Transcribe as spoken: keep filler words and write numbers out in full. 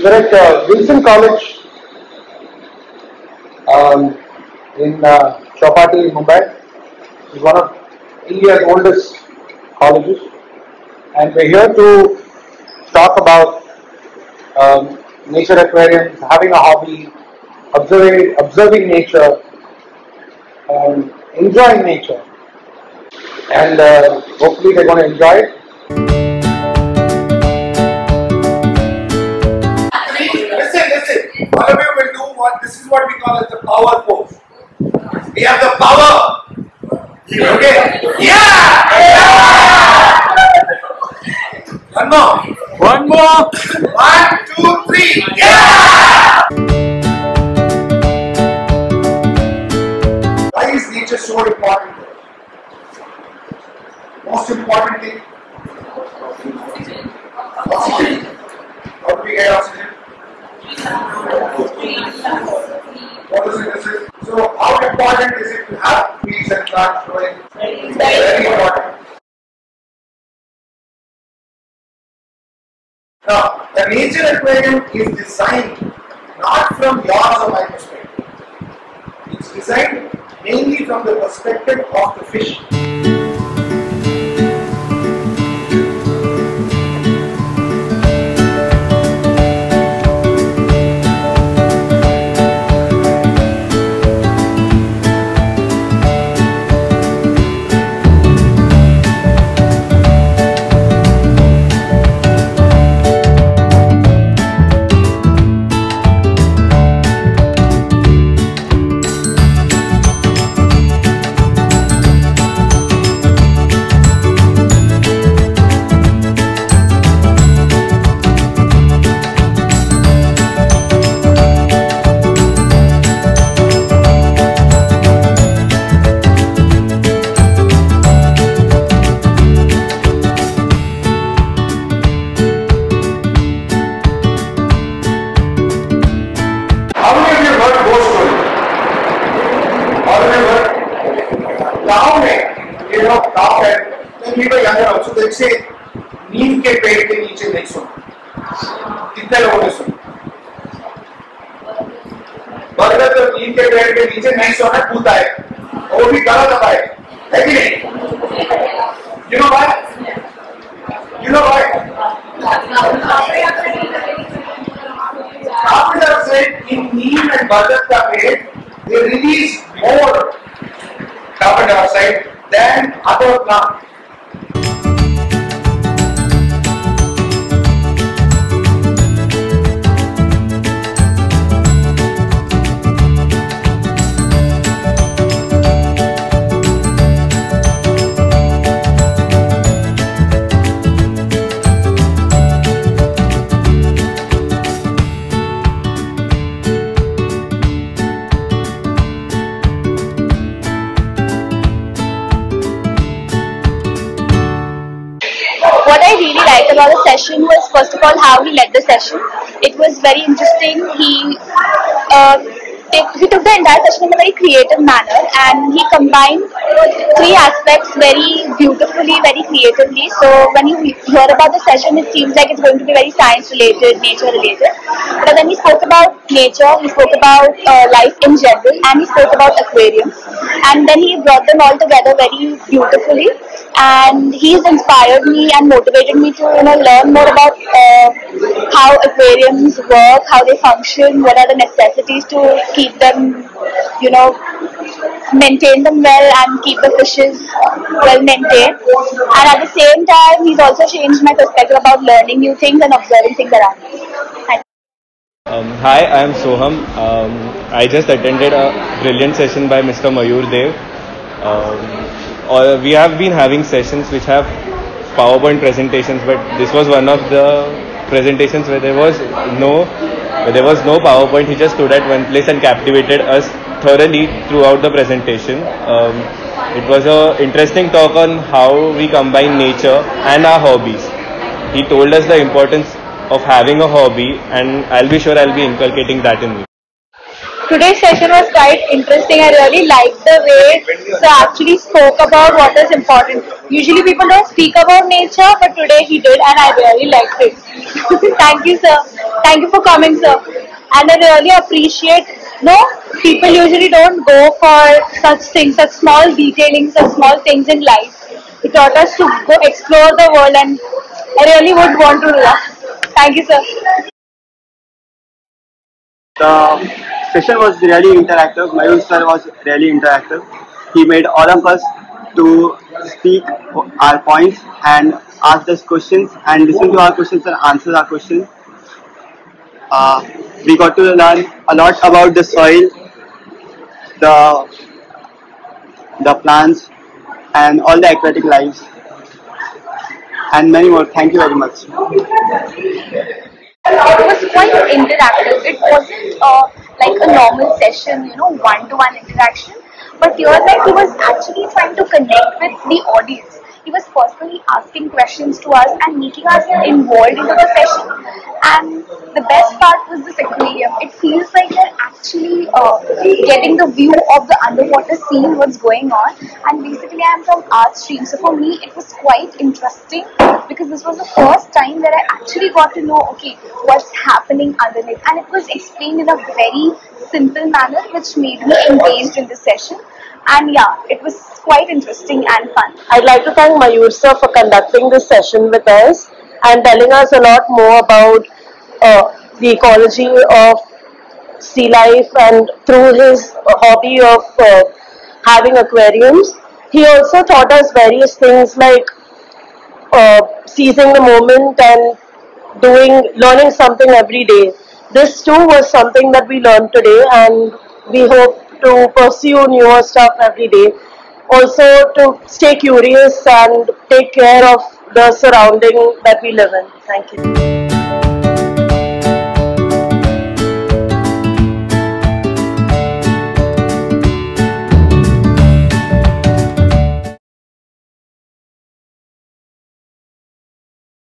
We're at uh, Wilson College um, in uh, Chowpatty, Mumbai. It's one of India's oldest colleges, and we're here to talk about um, nature aquariums, having a hobby, observing, observing nature, and enjoying nature. And uh, hopefully they're going to enjoy it. Listen, listen. All of you will do what this is what we call as the power pose. We have the power. Okay? Yeah! Yeah! One more. One more. One, two, three. Yeah! Why is nature so important? Most important thing? Oxygen. How do we get oxygen? Photosynthesis. So, how important is it to have trees and plants growing? Very important. Now, the nature aquarium is designed not from yours or my perspective. It's designed mainly from the perspective of the fish. When we were younger also, they say नीम के पेड़ के नीचे नहीं सोना. कितने लोगों ने सुना? बरगद तो नीम के पेड़ के नीचे नहीं सोना, भूत आए. वो भी गलत है, है कि नहीं? You know why? You know why? Carpenter said in neem and bajat ka पेड़ they release more carbon dioxide than other plants. What I really liked about the session was, first of all, how he led the session. It was very interesting. He uh, he took the entire session in a very creative manner, and he combined three aspects very beautifully, very creatively. So when you hear about the session, it seems like it's going to be very science related, nature related. But then he spoke about nature, he spoke about uh, life in general, and he spoke about aquariums. And then he brought them all together very beautifully. And he's inspired me and motivated me to, you know, learn more about uh, how aquariums work, how they function, what are the necessities to keep them, you know, maintain them well and keep the fishes well maintained. And at the same time, he's also changed my perspective about learning new things and observing things around me. Thank you. Um, hi, I am Soham. Um, I just attended a brilliant session by Mister Mayur Dev. Um, Or we have been having sessions which have PowerPoint presentations, but this was one of the presentations where there was no where there was no PowerPoint. He just stood at one place and captivated us thoroughly throughout the presentation. Um, it was an interesting talk on how we combine nature and our hobbies. He told us the importance of having a hobby, and I'll be sure I'll be inculcating that in me. Today's session was quite interesting. I really liked the way Sir actually spoke about what is important. Usually people don't speak about nature, but today he did, and I really liked it. Thank you, sir. Thank you for coming, sir. And I really appreciate, no, people usually don't go for such things, such small detailing, such small things in life. He taught us to go explore the world, and I really would want to do that. Thank you, sir. The session was really interactive. Mayur sir was really interactive. He made all of us to speak our points and ask us questions and listen to our questions and answer our questions. Uh, we got to learn a lot about the soil, the the plants, and all the aquatic lives, and many more. Thank you very much. It was quite interactive. It wasn't uh, like a normal session, you know, one-to-one interaction. But here, like, he was actually trying to connect with the audience. He was personally asking questions to us and making us involved into the session. And the best part was this aquarium. It feels like you're actually uh, getting the view of the underwater scene, what's going on. And basically, I'm from art stream, so for me, it was quite interesting because this was the first time where I actually got to know, okay, what's happening underneath. And it was explained in a very simple manner, which made me engaged in the session. And yeah, it was quite interesting and fun. I'd like to thank Mayur sir for conducting this session with us and telling us a lot more about uh, the ecology of sea life, and through his hobby of uh, having aquariums. He also taught us various things like uh, seizing the moment and doing learning something every day. This too was something that we learned today, and we hope to pursue newer stuff every day. Also to stay curious and take care of the surrounding that we live in. Thank you.